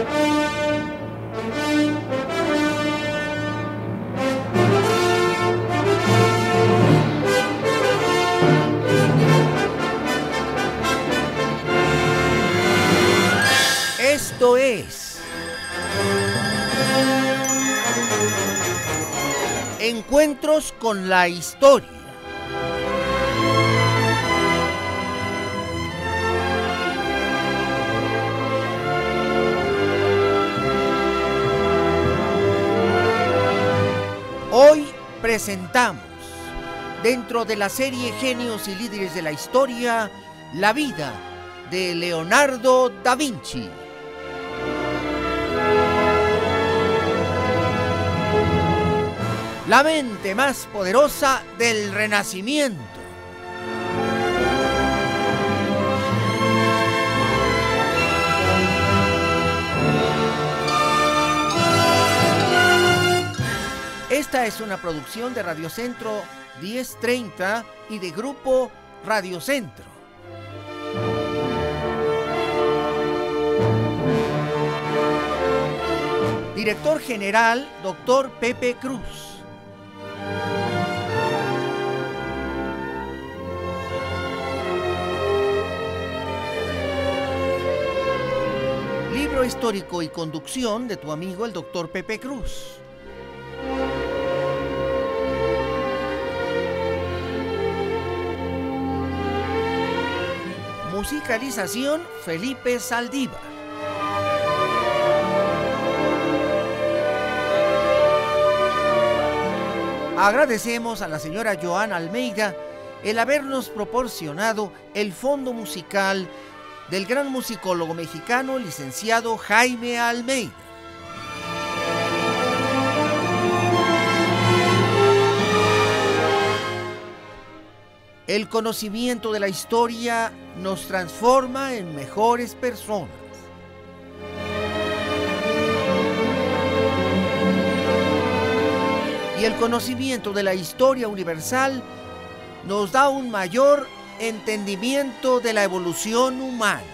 Esto es Encuentros con la Historia. Hoy presentamos, dentro de la serie Genios y Líderes de la Historia, la vida de Leonardo da Vinci. La mente más poderosa del Renacimiento. Esta es una producción de Radio Centro 1030 y de Grupo Radio Centro. Director General, Dr. Pepe Cruz. Libro histórico y conducción de tu amigo el Dr. Pepe Cruz. Musicalización Felipe Saldívar. Agradecemos a la señora Joana Almeida el habernos proporcionado el fondo musical del gran musicólogo mexicano, licenciado Jaime Almeida. El conocimiento de la historia nos transforma en mejores personas. Y el conocimiento de la historia universal nos da un mayor entendimiento de la evolución humana.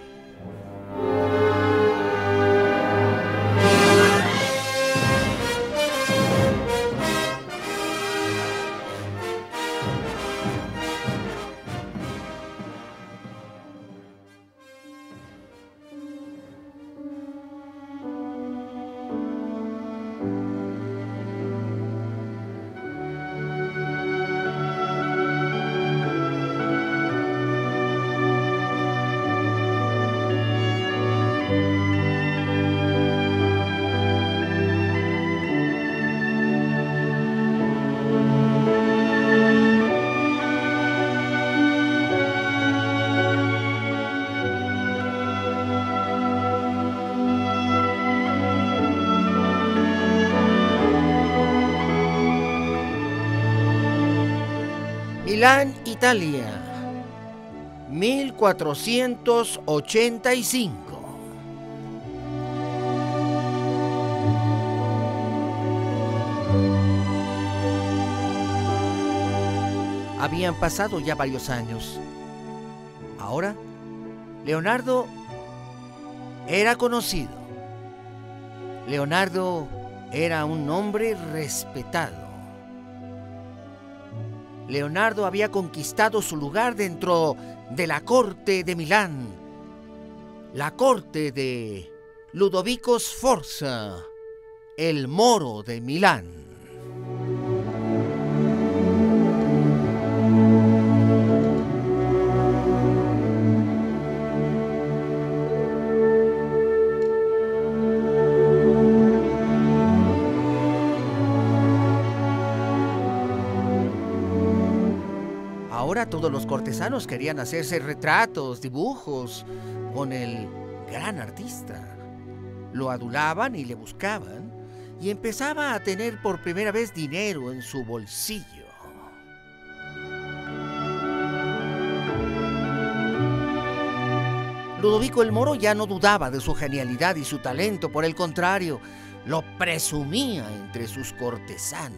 Milán, Italia, 1485. Habían pasado ya varios años. Ahora, Leonardo era conocido. Leonardo era un hombre respetado. Leonardo había conquistado su lugar dentro de la corte de Milán, la corte de Ludovico Sforza, el Moro de Milán. Ahora todos los cortesanos querían hacerse retratos, dibujos con el gran artista. Lo adulaban y le buscaban, y empezaba a tener por primera vez dinero en su bolsillo. Ludovico el Moro ya no dudaba de su genialidad y su talento, por el contrario, lo presumía entre sus cortesanos.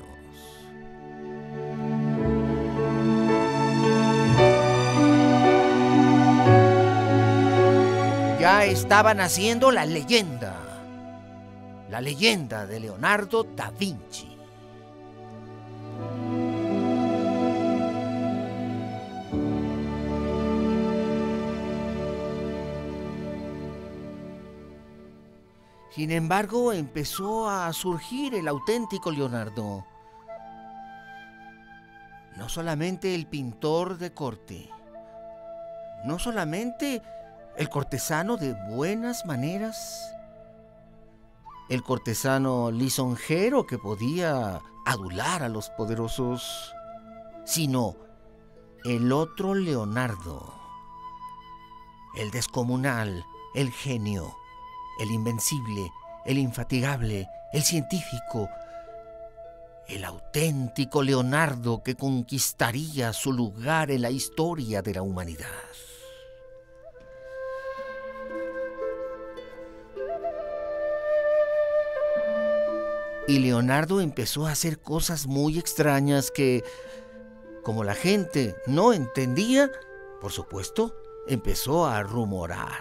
Ya estaba naciendo la leyenda. la leyenda de Leonardo da Vinci. Sin embargo, empezó a surgir el auténtico Leonardo. No solamente el pintor de corte, no solamente el cortesano de buenas maneras, el cortesano lisonjero que podía adular a los poderosos, sino el otro Leonardo, el descomunal, el genio, el invencible, el infatigable, el científico, el auténtico Leonardo que conquistaría su lugar en la historia de la humanidad. Y Leonardo empezó a hacer cosas muy extrañas que, como la gente no entendía, por supuesto, empezó a rumorar.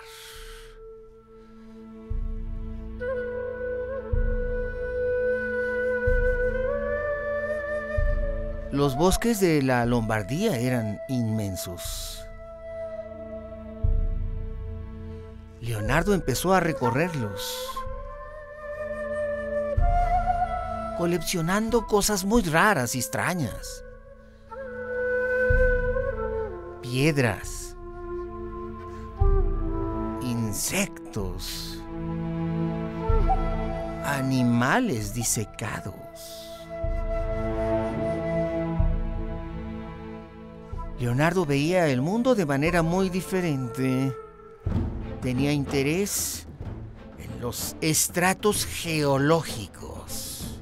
Los bosques de la Lombardía eran inmensos. Leonardo empezó a recorrerlos, coleccionando cosas muy raras y extrañas. Piedras, insectos, animales disecados. Leonardo veía el mundo de manera muy diferente. Tenía interés en los estratos geológicos,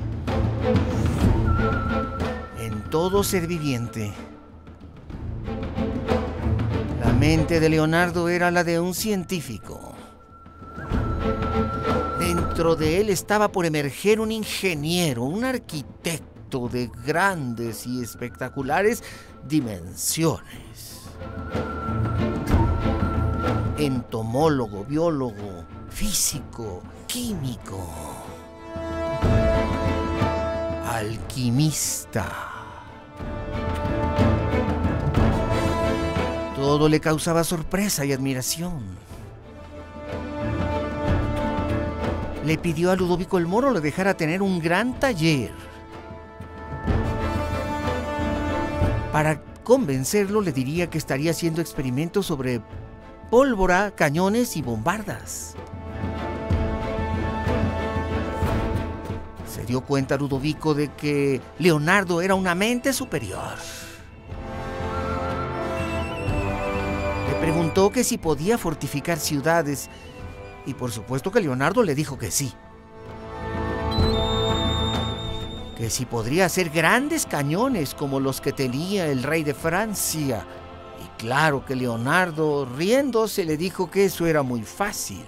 en todo ser viviente. La mente de Leonardo era la de un científico. Dentro de él estaba por emerger un ingeniero, un arquitecto de grandes y espectaculares dimensiones. Entomólogo, biólogo, físico, químico, alquimista. Todo le causaba sorpresa y admiración. Le pidió a Ludovico el Moro le dejara tener un gran taller. Para convencerlo, le diría que estaría haciendo experimentos sobre pólvora, cañones y bombardas. Se dio cuenta Ludovico de que Leonardo era una mente superior. Le preguntó que si podía fortificar ciudades, y por supuesto que Leonardo le dijo que sí. Que si podría hacer grandes cañones como los que tenía el rey de Francia. Y claro que Leonardo, riéndose, le dijo que eso era muy fácil.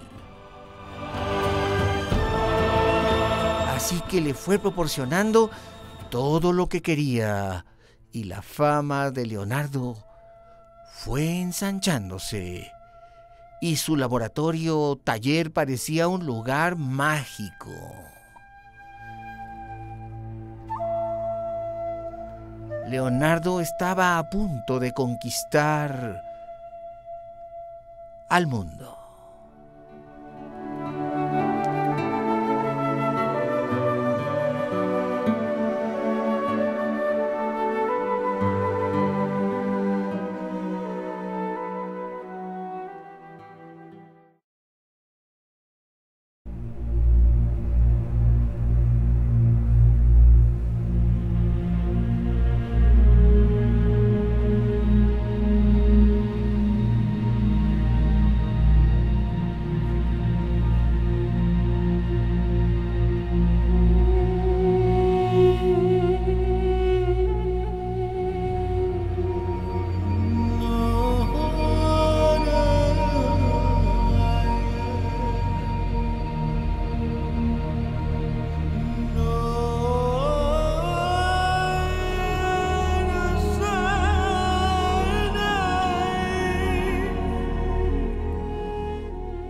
Así que le fue proporcionando todo lo que quería, y la fama de Leonardo fue ensanchándose, y su laboratorio taller parecía un lugar mágico. Leonardo estaba a punto de conquistar al mundo.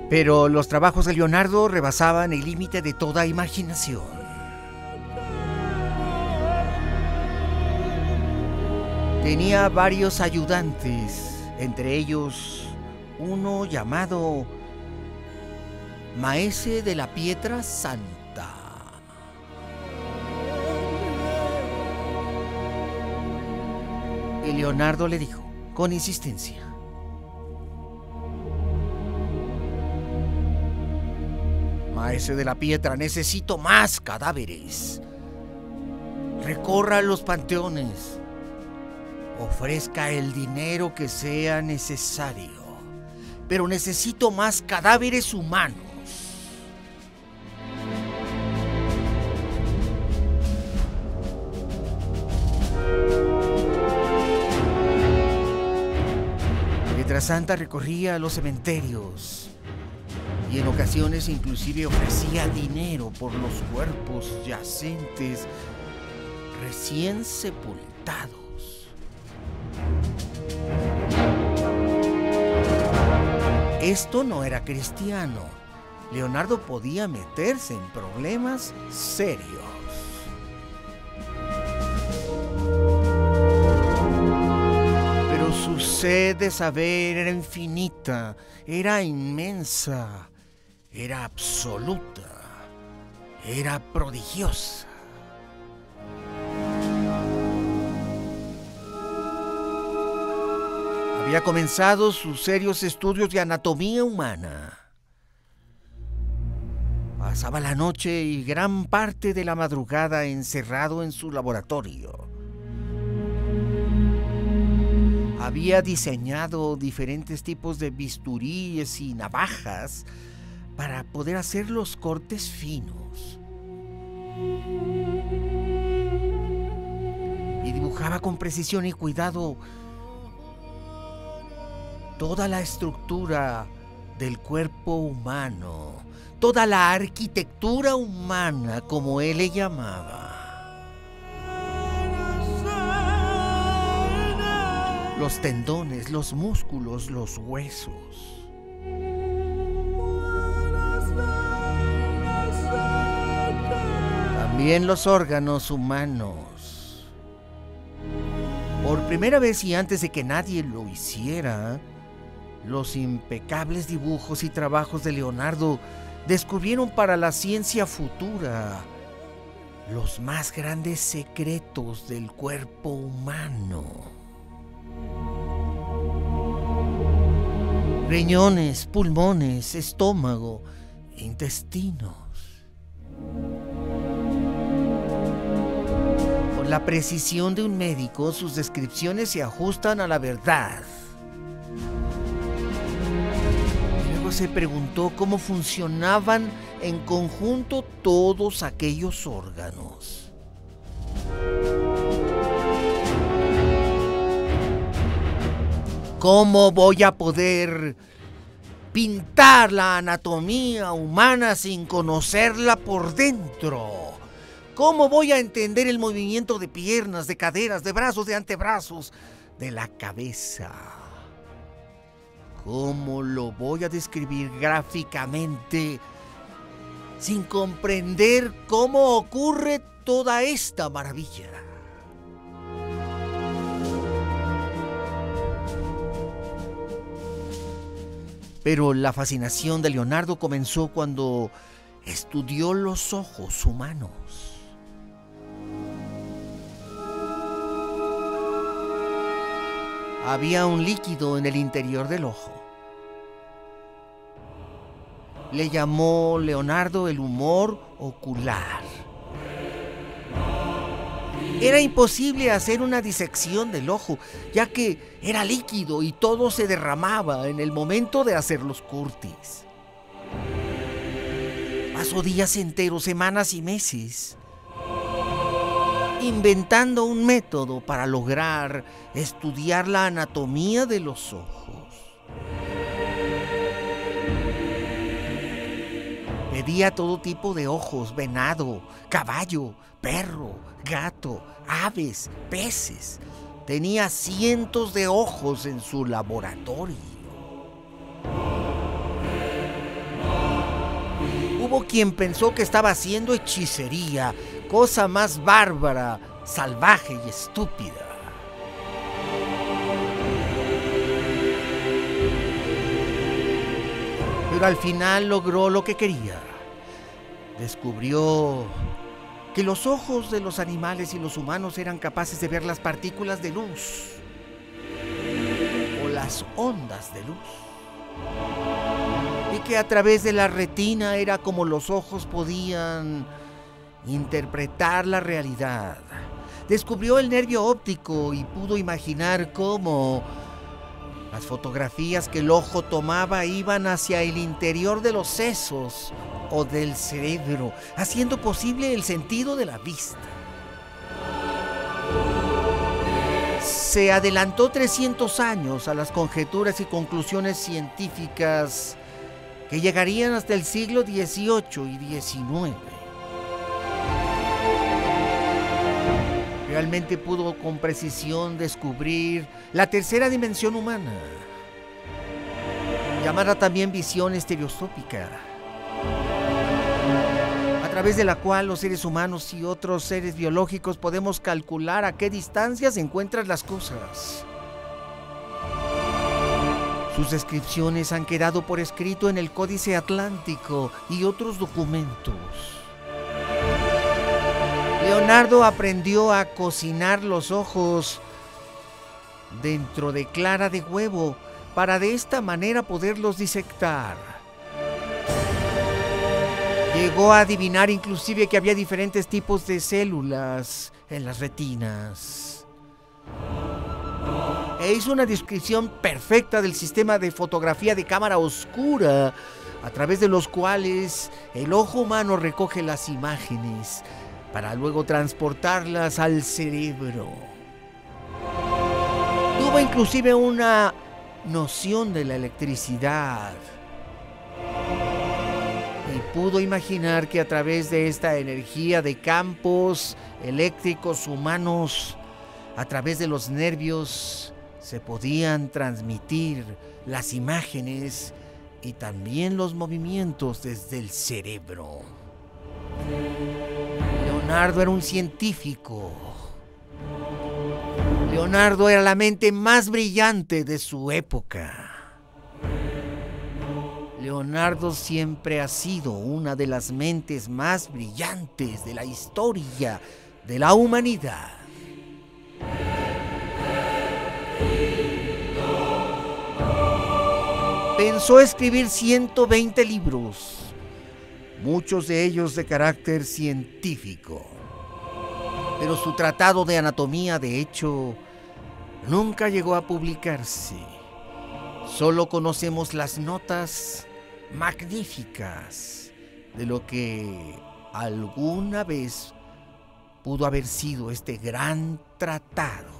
Pero los trabajos de Leonardo rebasaban el límite de toda imaginación. Tenía varios ayudantes, entre ellos uno llamado Maese de la Pietra Santa. Y Leonardo le dijo, con insistencia: Maese de la Pietra, necesito más cadáveres. Recorra los panteones. Ofrezca el dinero que sea necesario. Pero necesito más cadáveres humanos. Pietrasanta recorría los cementerios y en ocasiones inclusive ofrecía dinero por los cuerpos yacentes recién sepultados. Esto no era cristiano. Leonardo podía meterse en problemas serios. Pero su sed de saber era infinita, era inmensa, era absoluta, era prodigiosa. Había comenzado sus serios estudios de anatomía humana. Pasaba la noche y gran parte de la madrugada encerrado en su laboratorio. Había diseñado diferentes tipos de bisturíes y navajas para poder hacer los cortes finos. Y dibujaba con precisión y cuidado toda la estructura del cuerpo humano, toda la arquitectura humana, como él le llamaba. Los tendones, los músculos, los huesos. También los órganos humanos. Por primera vez y antes de que nadie lo hiciera, los impecables dibujos y trabajos de Leonardo descubrieron para la ciencia futura los más grandes secretos del cuerpo humano. Riñones, pulmones, estómago, intestinos. Con la precisión de un médico, sus descripciones se ajustan a la verdad. Se preguntó cómo funcionaban en conjunto todos aquellos órganos. ¿Cómo voy a poder pintar la anatomía humana sin conocerla por dentro? ¿Cómo voy a entender el movimiento de piernas, de caderas, de brazos, de antebrazos, de la cabeza? ¿Cómo lo voy a describir gráficamente sin comprender cómo ocurre toda esta maravilla? Pero la fascinación de Leonardo comenzó cuando estudió los ojos humanos. Había un líquido en el interior del ojo. Le llamó Leonardo el humor ocular. Era imposible hacer una disección del ojo, ya que era líquido y todo se derramaba en el momento de hacer los cortes. Pasó días enteros, semanas y meses inventando un método para lograr estudiar la anatomía de los ojos. Medía todo tipo de ojos: venado, caballo, perro, gato, aves, peces. Tenía cientos de ojos en su laboratorio. Hubo quien pensó que estaba haciendo hechicería, cosa más bárbara, salvaje y estúpida. Pero al final logró lo que quería. Descubrió que los ojos de los animales y los humanos eran capaces de ver las partículas de luz o las ondas de luz, y que a través de la retina era como los ojos podían interpretar la realidad. Descubrió el nervio óptico y pudo imaginar cómo las fotografías que el ojo tomaba iban hacia el interior de los sesos o del cerebro, haciendo posible el sentido de la vista. Se adelantó 300 años a las conjeturas y conclusiones científicas que llegarían hasta el siglo XVIII y XIX. Realmente pudo con precisión descubrir la tercera dimensión humana, llamada también visión estereoscópica, a través de la cual los seres humanos y otros seres biológicos podemos calcular a qué distancia se encuentran las cosas. Sus descripciones han quedado por escrito en el Códice Atlántico y otros documentos. Leonardo aprendió a cocinar los ojos dentro de clara de huevo para de esta manera poderlos disectar. Llegó a adivinar inclusive que había diferentes tipos de células en las retinas. E hizo una descripción perfecta del sistema de fotografía de cámara oscura, a través de los cuales el ojo humano recoge las imágenes para luego transportarlas al cerebro. Tuvo inclusive una noción de la electricidad y pudo imaginar que a través de esta energía de campos eléctricos humanos, a través de los nervios, se podían transmitir las imágenes y también los movimientos desde el cerebro. Leonardo era un científico. Leonardo era la mente más brillante de su época. Leonardo siempre ha sido una de las mentes más brillantes de la historia de la humanidad. Pensó escribir 120 libros, muchos de ellos de carácter científico. Pero su tratado de anatomía, de hecho, nunca llegó a publicarse. Solo conocemos las notas magníficas de lo que alguna vez pudo haber sido este gran tratado.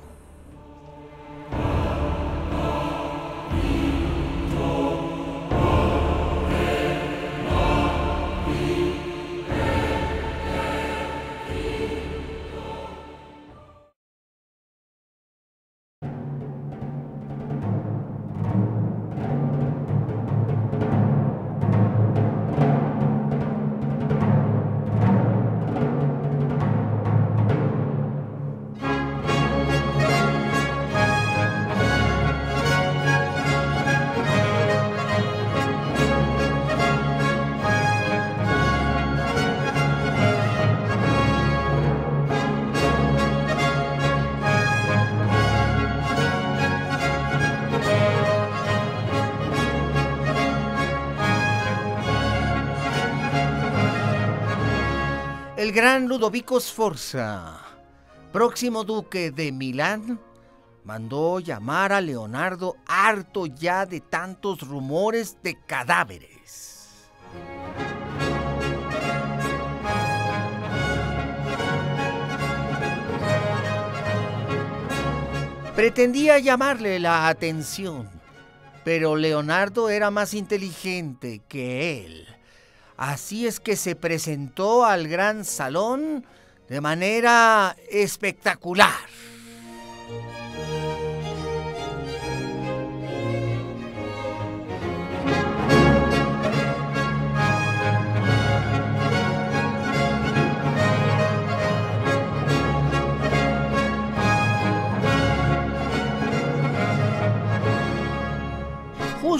El gran Ludovico Sforza, próximo duque de Milán, mandó llamar a Leonardo, harto ya de tantos rumores de cadáveres. Pretendía llamarle la atención, pero Leonardo era más inteligente que él. Así es que se presentó al gran salón de manera espectacular.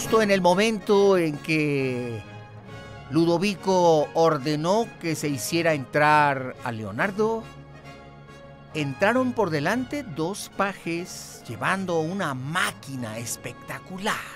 justo en el momento en que Ludovico ordenó que se hiciera entrar a Leonardo, entraron por delante dos pajes llevando una máquina espectacular.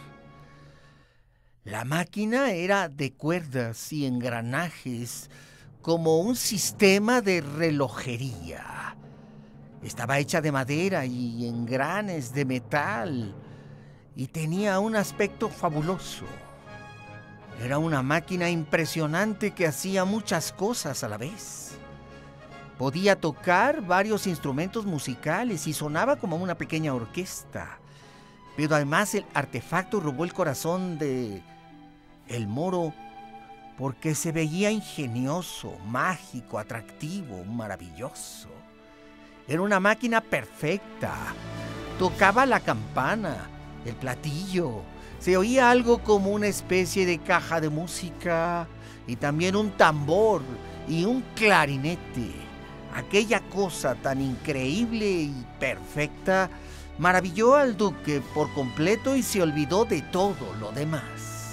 La máquina era de cuerdas y engranajes, como un sistema de relojería. Estaba hecha de madera y engranes de metal y tenía un aspecto fabuloso. Era una máquina impresionante que hacía muchas cosas a la vez. Podía tocar varios instrumentos musicales y sonaba como una pequeña orquesta. Pero además el artefacto robó el corazón de el Moro porque se veía ingenioso, mágico, atractivo, maravilloso. Era una máquina perfecta. Tocaba la campana, el platillo. Se oía algo como una especie de caja de música y también un tambor y un clarinete. Aquella cosa tan increíble y perfecta maravilló al duque por completo y se olvidó de todo lo demás.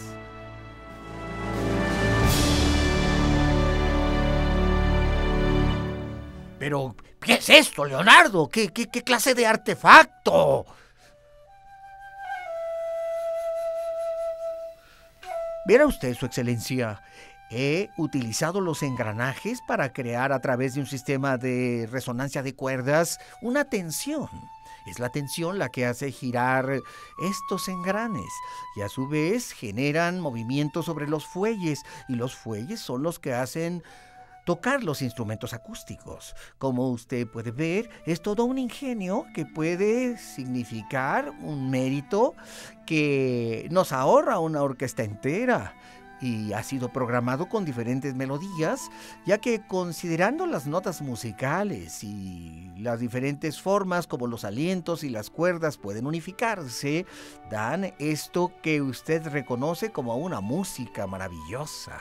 Pero, ¿qué es esto, Leonardo? ¿Qué clase de artefacto? Verá usted, Su Excelencia, he utilizado los engranajes para crear a través de un sistema de resonancia de cuerdas una tensión. Es la tensión la que hace girar estos engranes y a su vez generan movimientos sobre los fuelles y los fuelles son los que hacen tocar los instrumentos acústicos. Como usted puede ver, es todo un ingenio que puede significar un mérito que nos ahorra una orquesta entera. Y ha sido programado con diferentes melodías, ya que considerando las notas musicales y las diferentes formas como los alientos y las cuerdas pueden unificarse, dan esto que usted reconoce como una música maravillosa.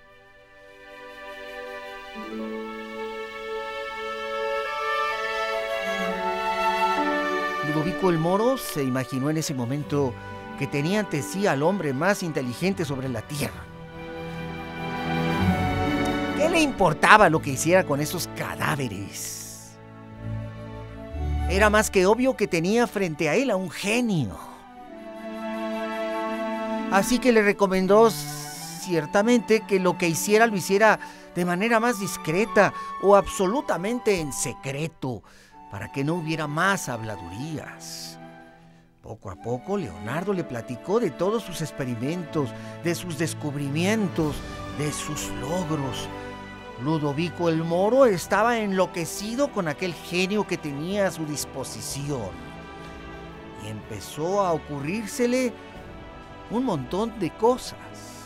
Ludovico el Moro se imaginó en ese momento que tenía ante sí al hombre más inteligente sobre la tierra. ¿Qué le importaba lo que hiciera con esos cadáveres? Era más que obvio que tenía frente a él a un genio. Así que le recomendó ciertamente que lo que hiciera lo hiciera de manera más discreta o absolutamente en secreto, para que no hubiera más habladurías. Poco a poco, Leonardo le platicó de todos sus experimentos, de sus descubrimientos, de sus logros. Ludovico el Moro estaba enloquecido con aquel genio que tenía a su disposición. Y empezó a ocurrírsele un montón de cosas.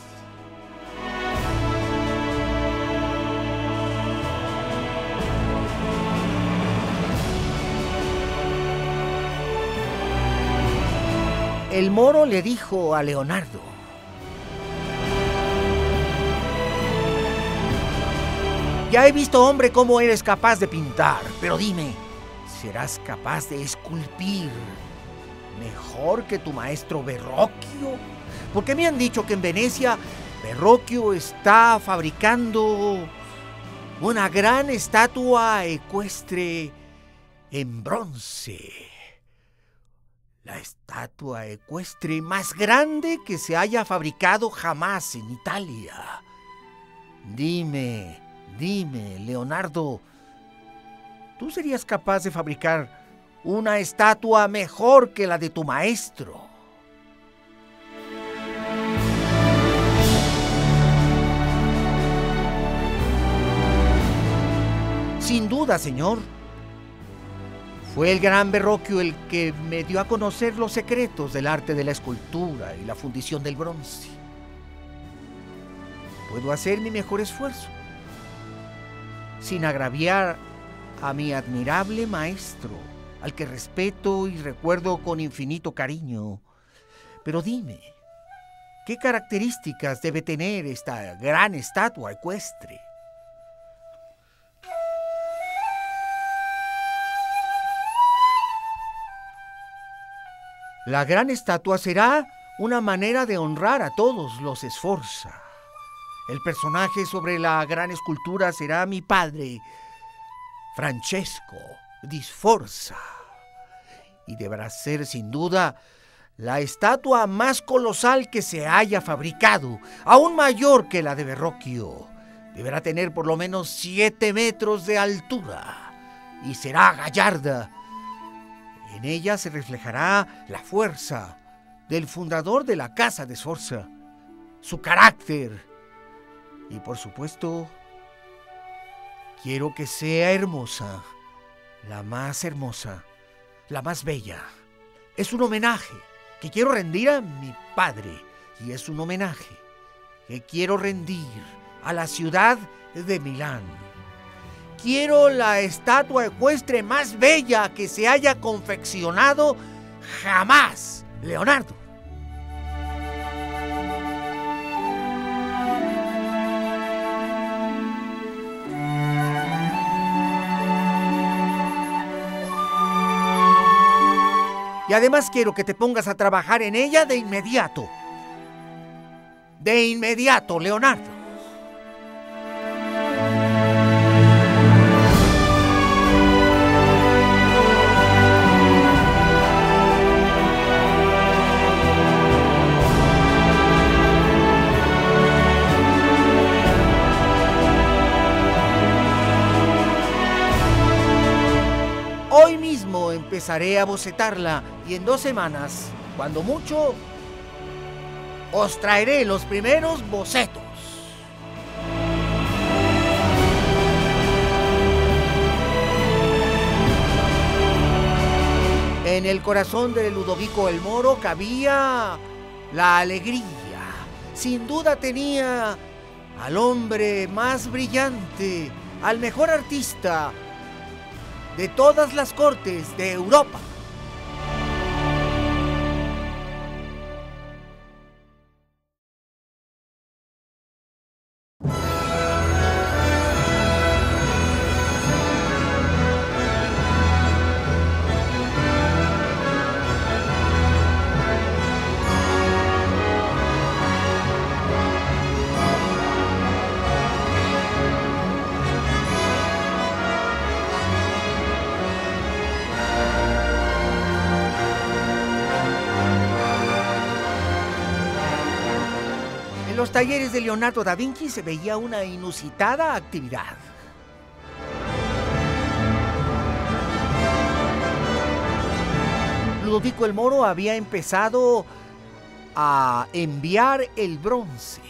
El Moro le dijo a Leonardo: ya he visto, hombre, cómo eres capaz de pintar, pero dime, ¿serás capaz de esculpir mejor que tu maestro Verrocchio? Porque me han dicho que en Venecia Verrocchio está fabricando una gran estatua ecuestre en bronce. La estatua ecuestre más grande que se haya fabricado jamás en Italia. Dime, Leonardo, ¿tú serías capaz de fabricar una estatua mejor que la de tu maestro? Sin duda, señor. Fue el gran Verrocchio el que me dio a conocer los secretos del arte de la escultura y la fundición del bronce. Puedo hacer mi mejor esfuerzo, sin agraviar a mi admirable maestro, al que respeto y recuerdo con infinito cariño. Pero dime, ¿qué características debe tener esta gran estatua ecuestre? La gran estatua será una manera de honrar a todos los Sforza. El personaje sobre la gran escultura será mi padre, Francesco di Sforza, y deberá ser sin duda la estatua más colosal que se haya fabricado, aún mayor que la de Verrocchio. Deberá tener por lo menos 7 metros de altura y será gallarda. En ella se reflejará la fuerza del fundador de la casa de Sforza, su carácter y, por supuesto, quiero que sea hermosa, la más bella. Es un homenaje que quiero rendir a mi padre y es un homenaje que quiero rendir a la ciudad de Milán. Quiero la estatua ecuestre más bella que se haya confeccionado jamás, Leonardo. Y además quiero que te pongas a trabajar en ella de inmediato. De inmediato, Leonardo. Hoy mismo empezaré a bocetarla y en 2 semanas, cuando mucho, os traeré los primeros bocetos. En el corazón de Ludovico el Moro cabía la alegría. Sin duda tenía al hombre más brillante, al mejor artista de todas las cortes de Europa. En los talleres de Leonardo da Vinci se veía una inusitada actividad. Ludovico el Moro había empezado a enviar el bronce.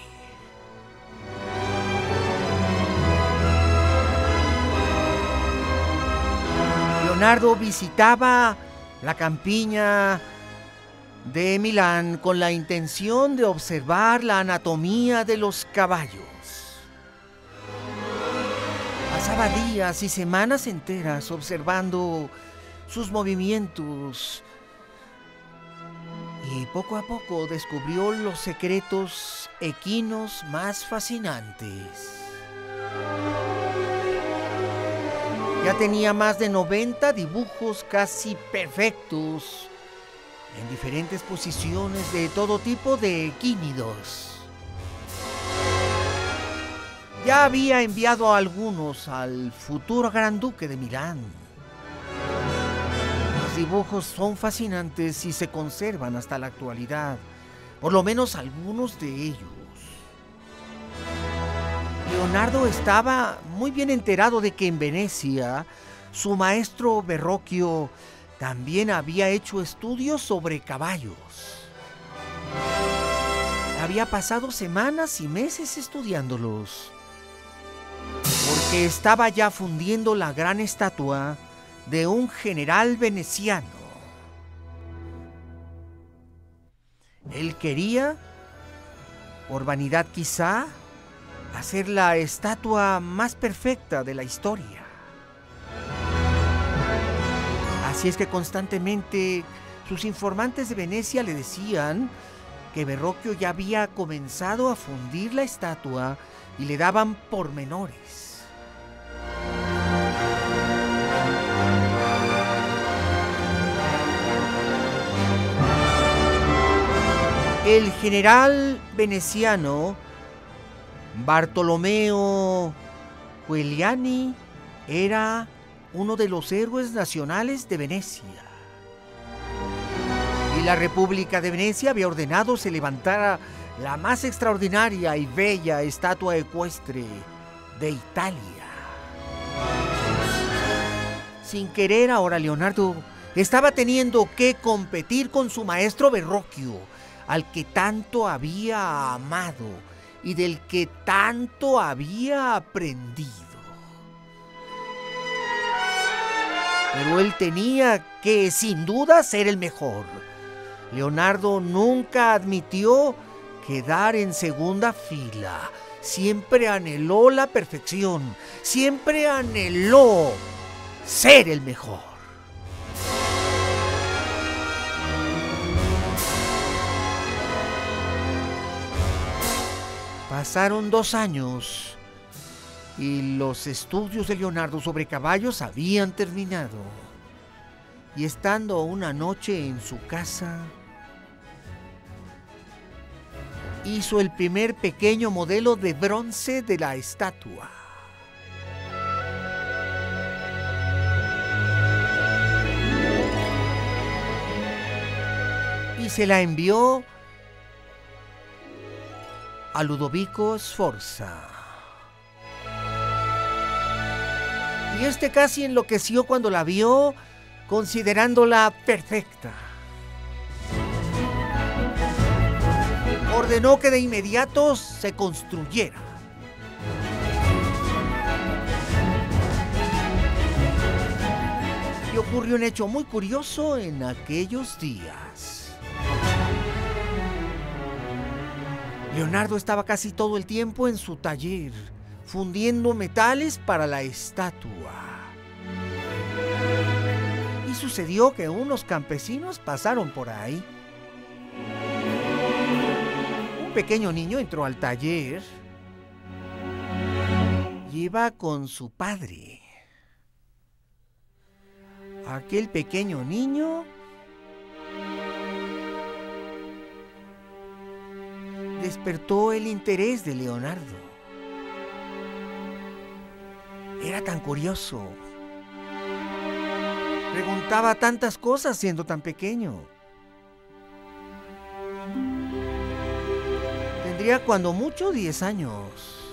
Leonardo visitaba la campiña de Milán con la intención de observar la anatomía de los caballos. Pasaba días y semanas enteras observando sus movimientos y poco a poco descubrió los secretos equinos más fascinantes. Ya tenía más de 90 dibujos casi perfectos en diferentes posiciones de todo tipo de equínidos. Ya había enviado algunos al futuro gran duque de Milán. Los dibujos son fascinantes y se conservan hasta la actualidad, por lo menos algunos de ellos. Leonardo estaba muy bien enterado de que en Venecia su maestro Verrocchio también había hecho estudios sobre caballos. Había pasado semanas y meses estudiándolos, porque estaba ya fundiendo la gran estatua de un general veneciano. Él quería, por vanidad quizá, hacer la estatua más perfecta de la historia. Así es que constantemente sus informantes de Venecia le decían que Verrocchio ya había comenzado a fundir la estatua y le daban pormenores. El general veneciano Bartolomeo Giuliani era uno de los héroes nacionales de Venecia. Y la República de Venecia había ordenado se levantara la más extraordinaria y bella estatua ecuestre de Italia. Sin querer, ahora Leonardo estaba teniendo que competir con su maestro Verrocchio, al que tanto había amado y del que tanto había aprendido. Pero él tenía que, sin duda, ser el mejor. Leonardo nunca admitió quedar en segunda fila. Siempre anheló la perfección. Siempre anheló ser el mejor. Pasaron 2 años y los estudios de Leonardo sobre caballos habían terminado. Y estando una noche en su casa, hizo el primer pequeño modelo de bronce de la estatua. Y se la envió a Ludovico Sforza. Y este casi enloqueció cuando la vio, considerándola perfecta. Ordenó que de inmediato se construyera. Y ocurrió un hecho muy curioso en aquellos días. Leonardo estaba casi todo el tiempo en su taller, fundiendo metales para la estatua. Y sucedió que unos campesinos pasaron por ahí. Un pequeño niño entró al taller y iba con su padre. Aquel pequeño niño despertó el interés de Leonardo. Era tan curioso. Preguntaba tantas cosas siendo tan pequeño. Tendría cuando mucho 10 años.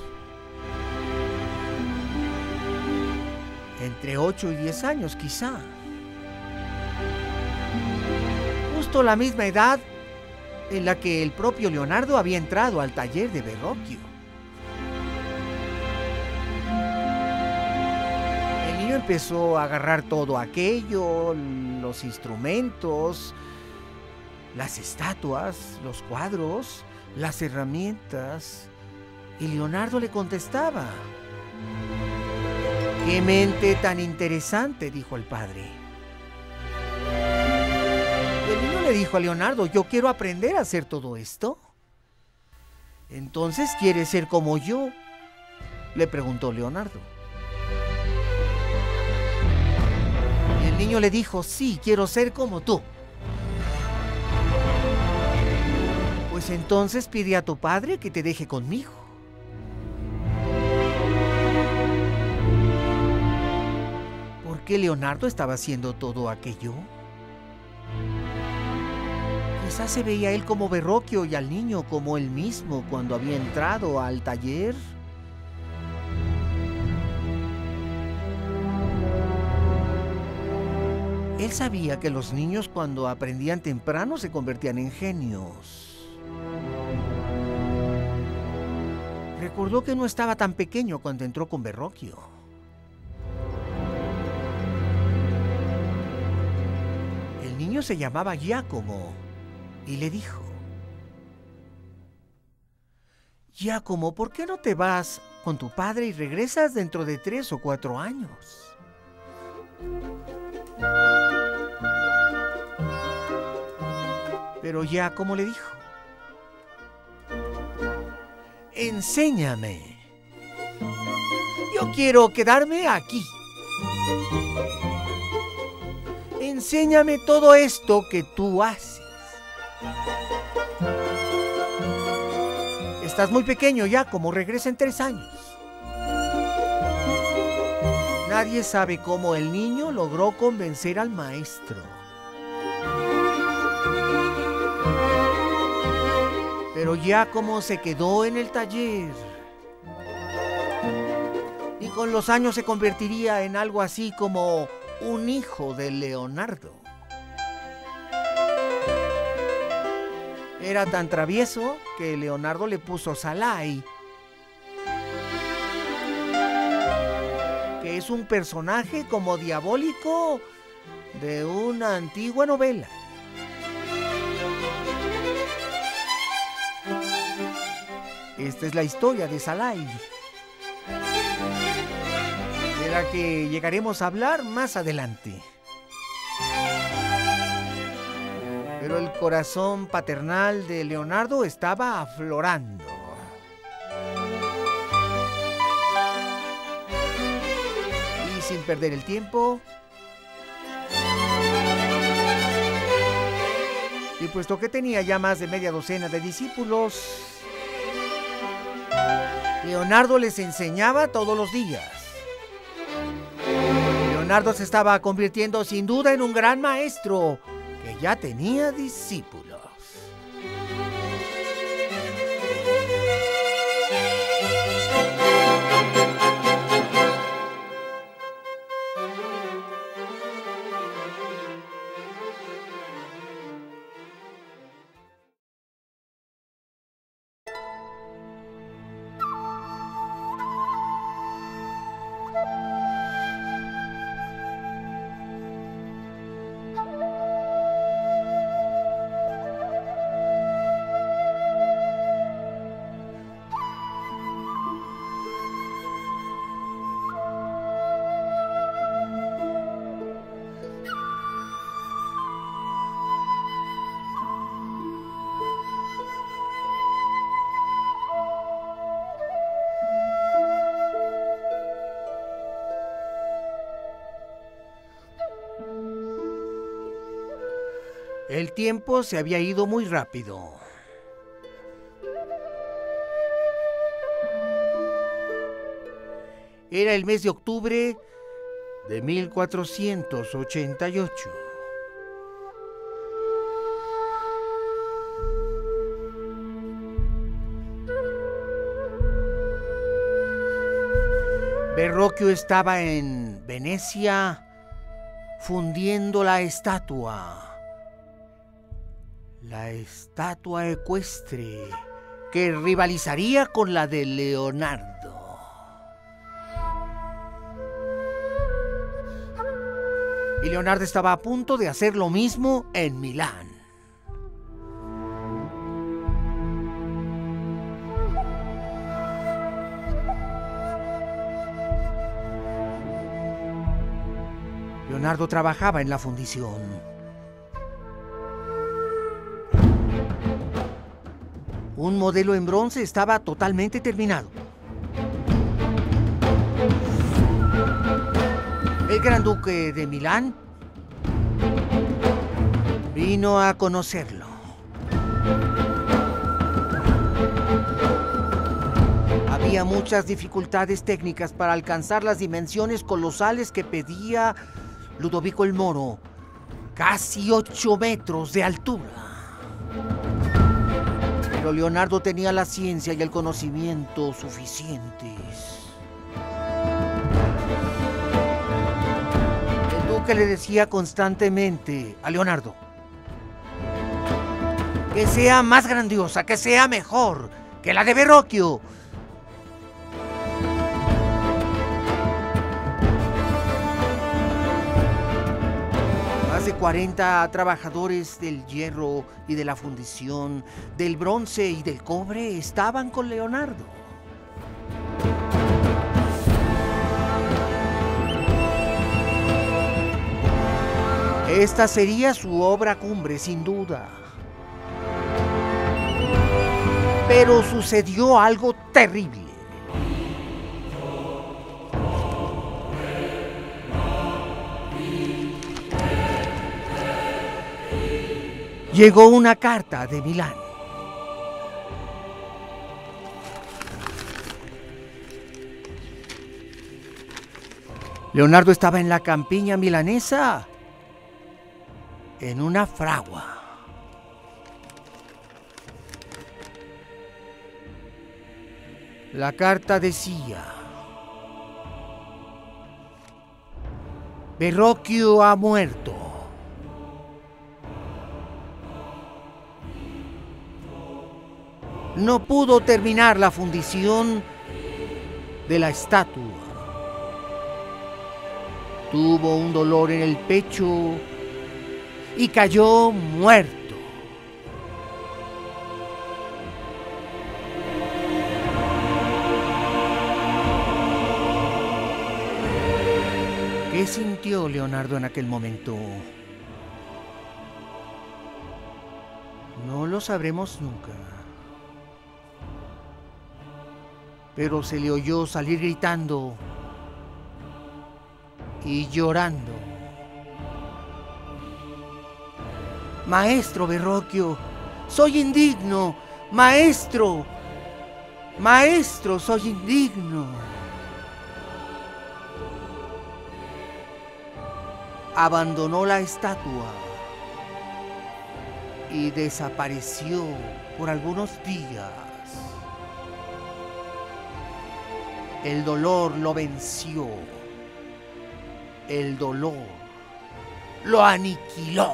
Entre 8 y 10 años quizá. Justo la misma edad en la que el propio Leonardo había entrado al taller de Verrocchio. El niño empezó a agarrar todo aquello, los instrumentos, las estatuas, los cuadros, las herramientas, y Leonardo le contestaba. ¡Qué mente tan interesante!, dijo el padre. El niño le dijo a Leonardo: yo quiero aprender a hacer todo esto. ¿Entonces quieres ser como yo?, le preguntó Leonardo. Y el niño le dijo: sí, quiero ser como tú. Pues entonces pide a tu padre que te deje conmigo. ¿Por qué Leonardo estaba haciendo todo aquello? Quizás se veía él como Verrocchio y al niño como él mismo cuando había entrado al taller. Él sabía que los niños, cuando aprendían temprano, se convertían en genios. Recordó que no estaba tan pequeño cuando entró con Verrocchio. El niño se llamaba Giacomo y le dijo: Giacomo, ¿por qué no te vas con tu padre y regresas dentro de 3 o 4 años? Pero Giacomo le dijo: enséñame. Yo quiero quedarme aquí. Enséñame todo esto que tú haces. Estás muy pequeño ya, como regresa en 3 años. Nadie sabe cómo el niño logró convencer al maestro. Pero ya como se quedó en el taller, y con los años se convertiría en algo así como un hijo de Leonardo. Era tan travieso que Leonardo le puso Salai, que es un personaje como diabólico de una antigua novela. Esta es la historia de Salai, de la que llegaremos a hablar más adelante. Pero el corazón paternal de Leonardo estaba aflorando. Y sin perder el tiempo, y puesto que tenía ya más de media docena de discípulos, Leonardo les enseñaba todos los días. Leonardo se estaba convirtiendo sin duda en un gran maestro que ya tenía discípulos. El tiempo se había ido muy rápido. Era el mes de octubre de 1488. Verrocchio estaba en Venecia fundiendo la estatua ecuestre que rivalizaría con la de Leonardo. Y Leonardo estaba a punto de hacer lo mismo en Milán. Leonardo trabajaba en la fundición. Un modelo en bronce estaba totalmente terminado. El gran duque de Milán vino a conocerlo. Había muchas dificultades técnicas para alcanzar las dimensiones colosales que pedía Ludovico el Moro, casi 8 metros de altura. Pero Leonardo tenía la ciencia y el conocimiento suficientes. El duque le decía constantemente a Leonardo que sea más grandiosa, que sea mejor que la de Verrocchio. Más de 40 trabajadores del hierro y de la fundición, del bronce y del cobre estaban con Leonardo. Esta sería su obra cumbre, sin duda. Pero sucedió algo terrible. Llegó una carta de Milán. Leonardo estaba en la campiña milanesa, en una fragua. La carta decía: Verrocchio ha muerto. No pudo terminar la fundición de la estatua. Tuvo un dolor en el pecho y cayó muerto. ¿Qué sintió Leonardo en aquel momento? No lo sabremos nunca. Pero se le oyó salir gritando y llorando: Maestro Verrocchio, soy indigno. Maestro, maestro, soy indigno. Abandonó la estatua y desapareció por algunos días. El dolor lo venció. El dolor lo aniquiló.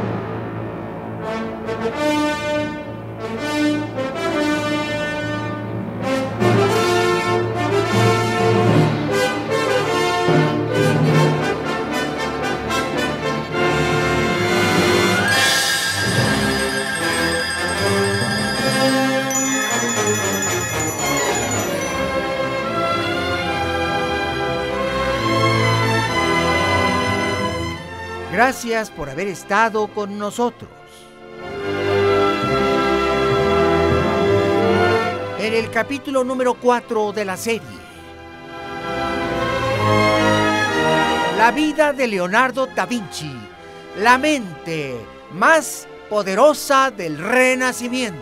Gracias por haber estado con nosotros. En el capítulo número 4 de la serie, la vida de Leonardo da Vinci, la mente más poderosa del Renacimiento.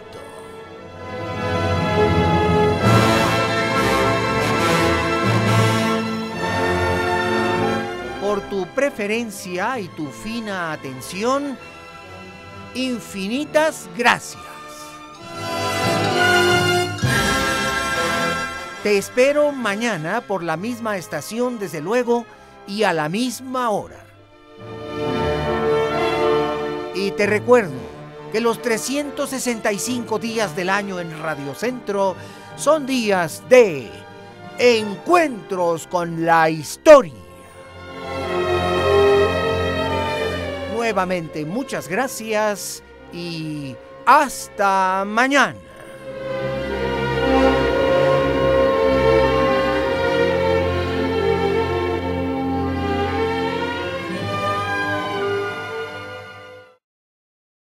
Por tu preferencia y tu fina atención, infinitas gracias. Te espero mañana por la misma estación, desde luego, y a la misma hora. Y te recuerdo que los 365 días del año en Radio Centro son días de encuentros con la historia. Nuevamente, muchas gracias y hasta mañana.